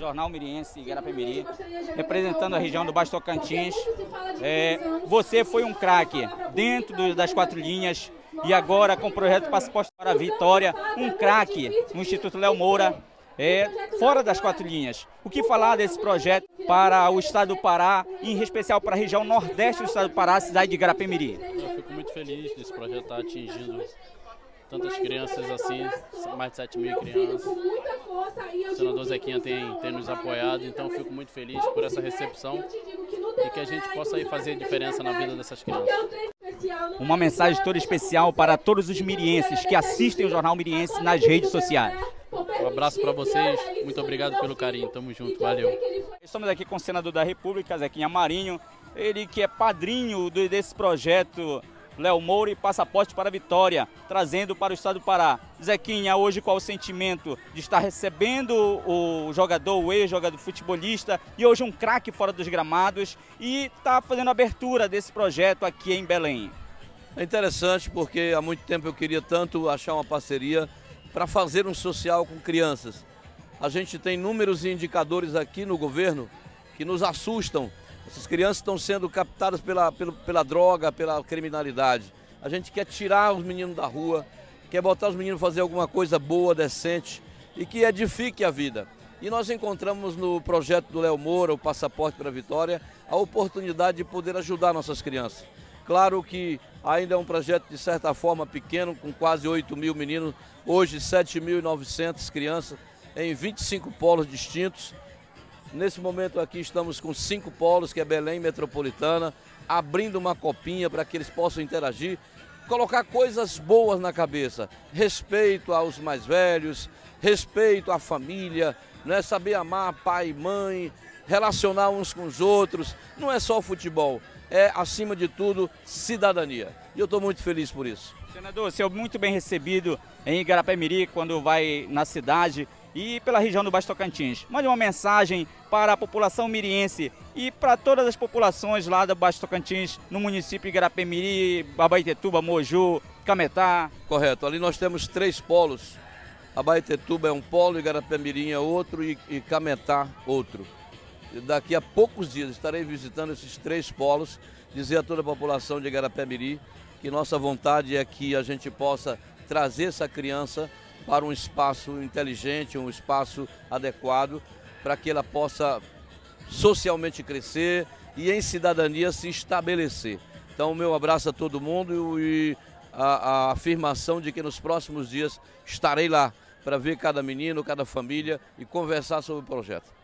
Jornal Miriense Igarapé-Miri, representando a região do Baixo Tocantins. Você foi um craque dentro das 4 linhas e agora com o projeto Passaporte para a Vitória, um craque no Instituto Léo Moura, fora das 4 linhas. O que falar desse projeto para o estado do Pará, em especial para a região nordeste do estado do Pará, a cidade de Igarapé-Miri? Eu fico muito feliz desse projeto estar atingindo tantas crianças assim, mais de 7 mil crianças. O senador Zequinha tem nos apoiado, então eu fico muito feliz por essa recepção e que a gente possa aí fazer diferença na vida dessas crianças. Uma mensagem toda especial para todos os mirienses que assistem o Jornal Miriense nas redes sociais. Um abraço para vocês, muito obrigado pelo carinho, tamo junto, valeu. Estamos aqui com o senador da República, Zequinha Marinho, ele que é padrinho desse projeto Léo Moura e Passaporte para a Vitória, trazendo para o estado do Pará. Zequinha, hoje qual o sentimento de estar recebendo o jogador, o ex-jogador futebolista e hoje um craque fora dos gramados e está fazendo a abertura desse projeto aqui em Belém? É interessante porque há muito tempo eu queria tanto achar uma parceria para fazer um social com crianças. A gente tem números e indicadores aqui no governo que nos assustam. Essas crianças estão sendo captadas pela droga, pela criminalidade. A gente quer tirar os meninos da rua, quer botar os meninos a fazer alguma coisa boa, decente e que edifique a vida. E nós encontramos no projeto do Léo Moura, o Passaporte para a Vitória, a oportunidade de poder ajudar nossas crianças. Claro que ainda é um projeto de certa forma pequeno, com quase 8 mil meninos, hoje 7.900 crianças em 25 polos distintos. Nesse momento aqui estamos com 5 polos, que é Belém Metropolitana, abrindo uma copinha para que eles possam interagir, colocar coisas boas na cabeça, respeito aos mais velhos, respeito à família, né? Saber amar pai e mãe, relacionar uns com os outros, não é só o futebol, é acima de tudo cidadania. E eu estou muito feliz por isso. Senador, você é muito bem recebido em Igarapé-Miri quando vai na cidade e pela região do Baixo Tocantins. Mande uma mensagem para a população miriense e para todas as populações lá do Baixo Tocantins, no município de Igarapé-Miri, Abaetetuba, Moju, Cametá. Correto, ali nós temos 3 polos. Abaetetuba é um polo, Igarapé-Miri é outro e Cametá outro. Daqui a poucos dias estarei visitando esses 3 polos, dizer a toda a população de Igarapé-Miri que nossa vontade é que a gente possa trazer essa criança para um espaço inteligente, um espaço adequado, para que ela possa socialmente crescer e em cidadania se estabelecer. Então, o meu abraço a todo mundo e a afirmação de que nos próximos dias estarei lá para ver cada menino, cada família e conversar sobre o projeto.